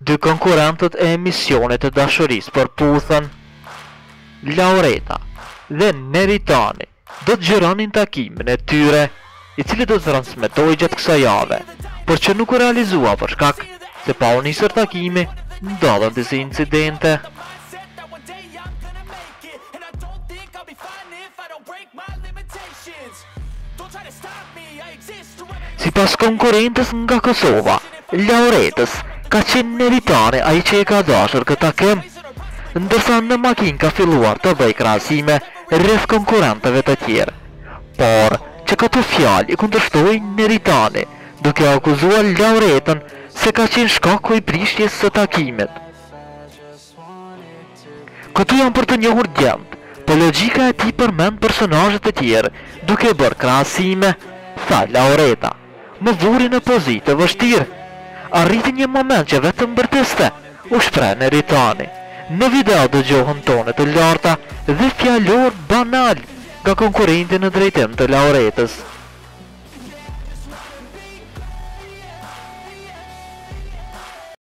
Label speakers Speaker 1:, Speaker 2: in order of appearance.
Speaker 1: Dy konkurrentët e emisionit të dashurisë përputhen. Laureta dhe Neritani do të gjëronin takimin e tyre, i cili do të transmetoj gjatë kësaj jave, por që nuk u realizua për shkak se pa u nisur takimi, ndodhen disa incidente. Si pas konkurrentës nga Kosova, Lauretës, ka qenë Neritani ai që e ka dashur këtë takim, ndërsa në makinë ka filluar të bëj krahasime rreth konkurrentëve të tjerë. Por që këto fjalë i kundërshtoi Neritani, duke akuzuar Lauretën se ka qenë shkaku i prishjes së takimit. Këtu janë për të njohur djemt, po logjika e tij përmend personazhet e tjerë, duke bërë krahasime, tha Laureta. Më vuri në pozitë të vështirë. Arriti një moment që vetëm bërtiste, u shpreh Neritani. Në video dëgjohen tone të larta dhe fjalor banal nga konkurrenti në drejtim të Lauretës.